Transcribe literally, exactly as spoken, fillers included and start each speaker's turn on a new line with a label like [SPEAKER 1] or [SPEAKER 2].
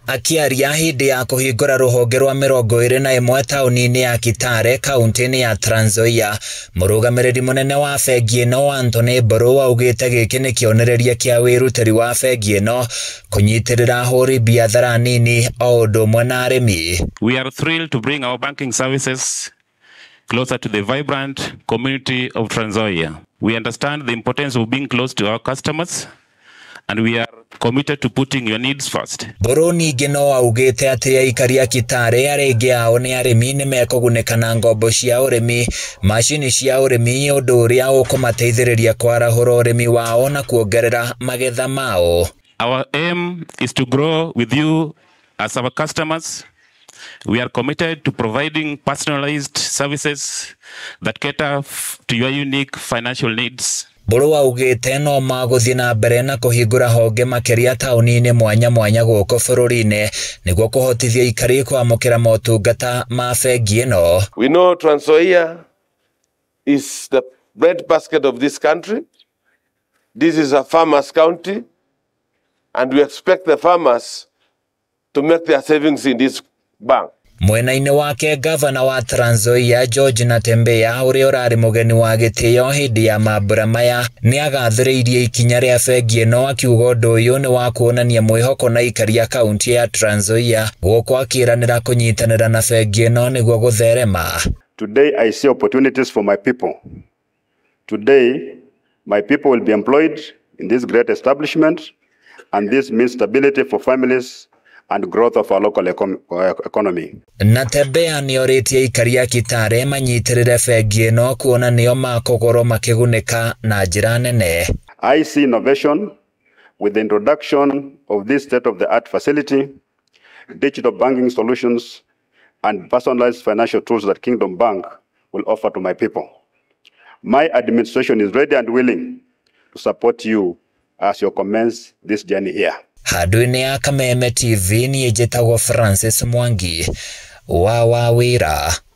[SPEAKER 1] Akiaria hindi ya kuhingura ruhonge rwa mirongo iri na imwe tauni-ini ya Kitale kaunti-ini ya Trans Nzoia, murugamiriri munene wa bengi ino Anthony Mburu augite giki ni kionereria kia wirutiri wa bengi ino kunyitirira ahuri biathara nini o undu umwe na arimi.
[SPEAKER 2] We are thrilled to bring our banking services closer to the vibrant community of Trans Nzoia. We understand the importance of being close to our customers, and we are committed to putting your needs first.
[SPEAKER 1] Mburu ningi no augite ati aikari a Kitale aringi ao ni arimi ni mekuguneka na ngombo cia urimi, macini cia urimi, undu uria ukumateithiriria kwarahura urimi wao na kuongerera magetha mao.
[SPEAKER 2] Our aim is to grow with you as our customers. We are committed to providing personalized services that cater to your unique financial needs.
[SPEAKER 1] Mburu augite no maguthii na mbere na kuhingura honge makiria tauni-ini mwanya mwanya guku bururi-ini niguo kuhotithia ikari kwamukira motungata ma bengi ino.
[SPEAKER 3] We know Trans Nzoia is the breadbasket of this country. This is a farmers' county, and we expect the farmers to make their savings in this bank.
[SPEAKER 1] Mwena-ini wake gavana wa Trans Nzoia George Natembeya uria urari mugeni wa gitio hindi ya mambura maya ni agathiriirie ikinya ria bengi ino akiuga undu uyu ni wa kuonania mwihoko na ikari ya kaunti ya Trans Nzoia guku akiranira kunyitanira na bengi ino niguo gutherema.
[SPEAKER 4] Today I see opportunities for my people. Today my people will be employed in this great establishment, and this means stability for families and growth of our local econ economy.
[SPEAKER 1] Natembeya ni oritie ikari ya Kitale manyitirire bengi ino kuona nio makogoro makiguneka na njira nene.
[SPEAKER 4] I see innovation with the introduction of this state-of-the-art facility, digital banking solutions, and personalized financial tools that Kingdom Bank will offer to my people. My administration is ready and willing to support you as you commence this journey here.
[SPEAKER 1] Handu-ini ya Kameme T V ni njitagwo Francis Mwangi wa Wawira.